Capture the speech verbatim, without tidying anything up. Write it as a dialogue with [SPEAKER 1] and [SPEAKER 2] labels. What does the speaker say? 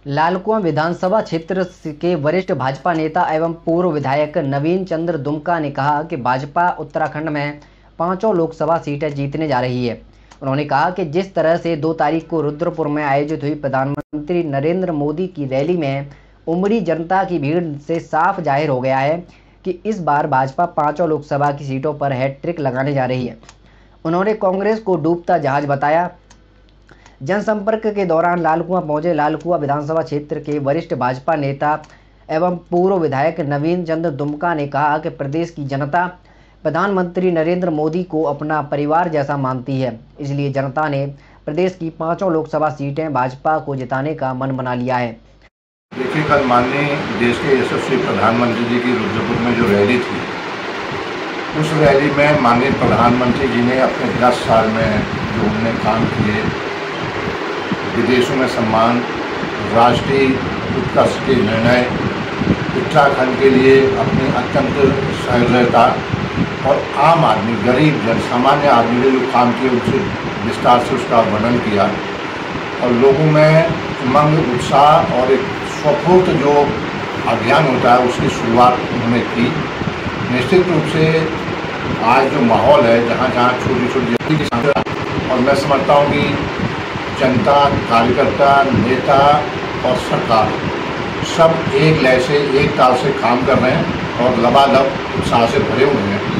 [SPEAKER 1] लालकुआं विधानसभा क्षेत्र के वरिष्ठ भाजपा नेता एवं पूर्व विधायक नवीन चंद्र दुमका ने कहा कि भाजपा उत्तराखंड में पांचों लोकसभा सीटें जीतने जा रही है। उन्होंने कहा कि जिस तरह से दो तारीख को रुद्रपुर में आयोजित हुई प्रधानमंत्री नरेंद्र मोदी की रैली में उमड़ी जनता की भीड़ से साफ जाहिर हो गया है कि इस बार भाजपा पांचों लोकसभा की सीटों पर हैट्रिक लगाने जा रही है। उन्होंने कांग्रेस को डूबता जहाज बताया। जनसंपर्क के दौरान लालकुआं पहुंचे लालकुआं विधानसभा क्षेत्र के वरिष्ठ भाजपा नेता एवं पूर्व विधायक नवीन चंद्र दुमका ने कहा कि प्रदेश की जनता प्रधानमंत्री नरेंद्र मोदी को अपना परिवार जैसा मानती है, इसलिए जनता ने प्रदेश की पांचों लोकसभा सीटें भाजपा को जिताने का मन बना लिया है।
[SPEAKER 2] देखिए, कल माननीय देश के यशस्वी प्रधानमंत्री जी की रुद्रपुर में जो रैली थी, उस रैली में माननीय प्रधानमंत्री जी ने अपने दस साल में जो उन्होंने काम किए, विदेशों में सम्मान, राष्ट्रीय उत्कर्ष के निर्णय, उत्तराखंड के लिए अपनी अत्यंत सहृदयता और आम आदमी, गरीब जन, सामान्य आदमी ने जो काम किए उनसे विस्तार से उसका वर्णन किया और लोगों में उमंग, उत्साह और एक स्वफूर्त जो अभियान होता है उसकी शुरुआत उन्होंने की। निश्चित रूप से आज जो माहौल है, जहाँ जहाँ छोटी छोटी जनता की संख्या, और मैं समझता हूँ कि जनता, कार्यकर्ता, नेता और सरकार सब एक लय से, एक ताल से काम कर रहे हैं और लबालब उत्साह से भरे हुए हैं।